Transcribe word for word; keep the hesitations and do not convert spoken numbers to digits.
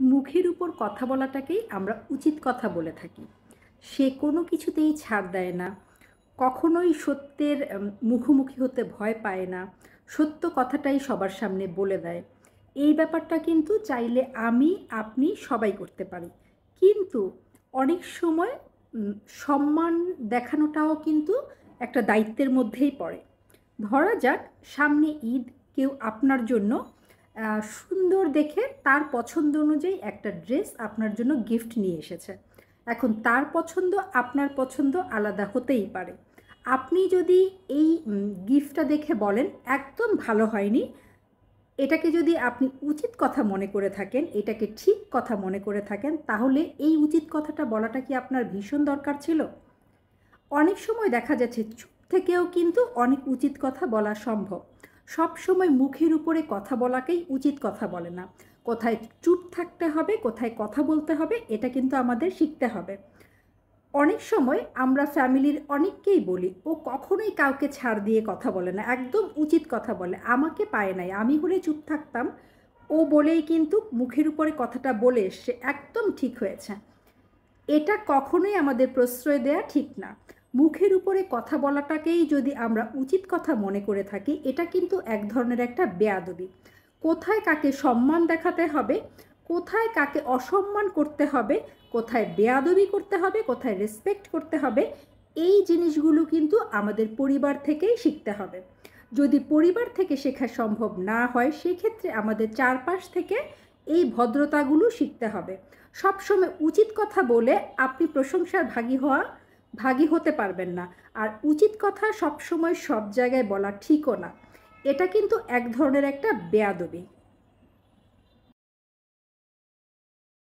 মুখের উপর কথা বলাটাকেই আমরা উচিত কথা বলে থাকি। সে কোনো কিছুতেই ছাড় দেয় না, কখনোই সত্যের উম, মুখোমুখি হতে ভয় পায় না, সত্য কথাটাই সবার সামনে বলে দেয়। এই ব্যাপারটা কিন্তু চাইলে আমি আপনি সবাই করতে পারি, কিন্তু অনেক সময় উম, সম্মান দেখানোটাও কিন্তু একটা দায়িত্বের মধ্যেই পড়ে। ধরা যাক সামনে ঈদ, কেউ আপনার জন্য আহ, সুন্দর দেখে তার পছন্দ অনুযায়ী একটা ড্রেস আপনার জন্য গিফট নিয়ে এসেছে। এখন তার পছন্দ আপনার পছন্দ আলাদা হতেই পারে। আপনি যদি এই গিফটটা দেখে বলেন একদম ভালো হয়নি, এটাকে যদি আপনি উচিত কথা মনে করে থাকেন, এটাকে ঠিক কথা মনে করে থাকেন, তাহলে এই উচিত কথাটা বলাটা কি আপনার ভীষণ দরকার ছিল? অনেক সময় দেখা যাচ্ছে চুপ থেকেও কিন্তু অনেক উচিত কথা বলা সম্ভব। সব সময় মুখের উপরে কথা বলাকেই উচিত কথা বলে না। কোথায় চুপ থাকতে হবে, কোথায় কথা বলতে হবে, এটা কিন্তু আমাদের শিখতে হবে। অনেক সময় আমরা ফ্যামিলির অনেককেই বলি, ও কখনোই কাউকে ছাড় দিয়ে কথা বলে না, একদম উচিত কথা বলে, আমাকে পায় নাই, আমি হলে চুপ থাকতাম, ও বলেই কিন্তু মুখের উপরে কথাটা বলে এসছে, একদম ঠিক হয়েছে। এটা কখনোই আমাদের প্রশ্রয় দেয়া ঠিক না। মুখের উপরে কথা বলাটাকেই যদি আমরা উচিত কথা মনে করে থাকি, এটা কিন্তু এক ধরনের একটা বেয়াদবি। কোথায় কাকে সম্মান দেখাতে হবে, কোথায় কাকে অসম্মান করতে হবে, কোথায় বেয়াদবি করতে হবে, কোথায় রেসপেক্ট করতে হবে, এই জিনিসগুলো কিন্তু আমাদের পরিবার থেকেই শিখতে হবে। যদি পরিবার থেকে শেখা সম্ভব না হয়, সেক্ষেত্রে আমাদের চারপাশ থেকে এই ভদ্রতাগুলো শিখতে হবে। সবসময় উচিত কথা বলে আপনি প্রশংসার ভাগী হওয়া ভাগী হতে পারবেন না। আর উচিত কথা সবসময় সব জায়গায় বলা ঠিকও না। এটা কিন্তু এক ধরনের একটা বেয়াদবি।